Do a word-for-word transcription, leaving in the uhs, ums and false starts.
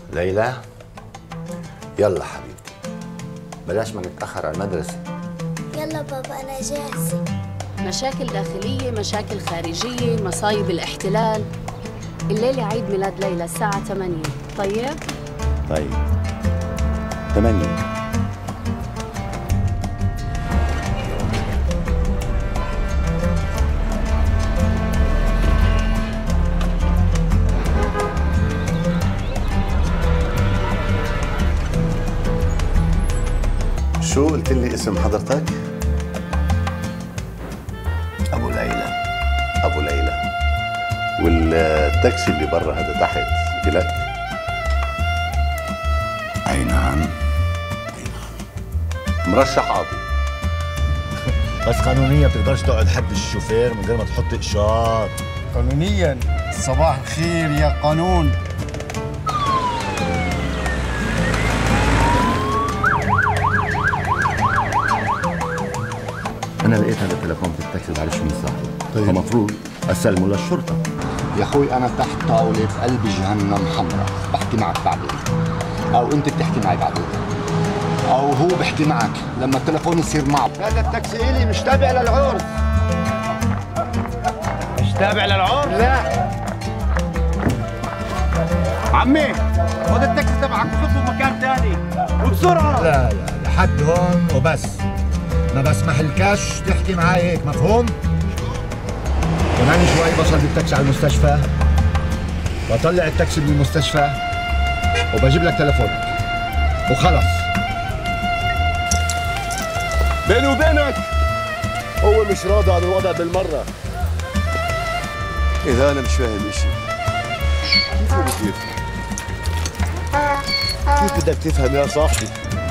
ليلى، يلا حبيبتي بلاش ما نتأخر على المدرسة. يلا بابا أنا جاهزة. مشاكل داخلية، مشاكل خارجية، مصايب الاحتلال. الليلة عيد ميلاد ليلى الساعة ثمانية. طيب؟ طيب ثمانية. شو قلت لي اسم حضرتك؟ أبو ليلى. أبو ليلى. والتاكسي اللي برا هذا تحت إلك؟ أي نعم. مرشح قاضي. بس قانونيا بتقدرش تقعد حد الشوفير من غير ما تحط إشارات. قانونيا صباح الخير يا قانون. أنا لقيت هذا التليفون في التاكسي بعرف شو من صاحبه. طيب. فمفروض أسلمه للشرطة. يا أخوي أنا تحت طاولة قلب جهنم حمراء، بحكي معك بعدين. أو أنت بتحكي معي بعدين. أو هو بحكي معك لما التليفون يصير معه. هذا التاكسي إلي مش تابع للعرس. مش تابع للعرس؟ لا. عمي خد التاكسي تبعك وخذه مكان ثاني وبسرعة. لا لا لحد هون وبس. ما بسمح لكش تحكي معي هيك، مفهوم؟ كمان شوي بوصل بالتاكسي على المستشفى، بطلع التاكسي من المستشفى وبجيب لك تليفونك وخلص. بيني وبينك هو مش راضي عن الوضع بالمرة. إذا أنا مش فاهم إشي كيف هو بده يفهم؟ كيف بدك تفهم يا صاحبي؟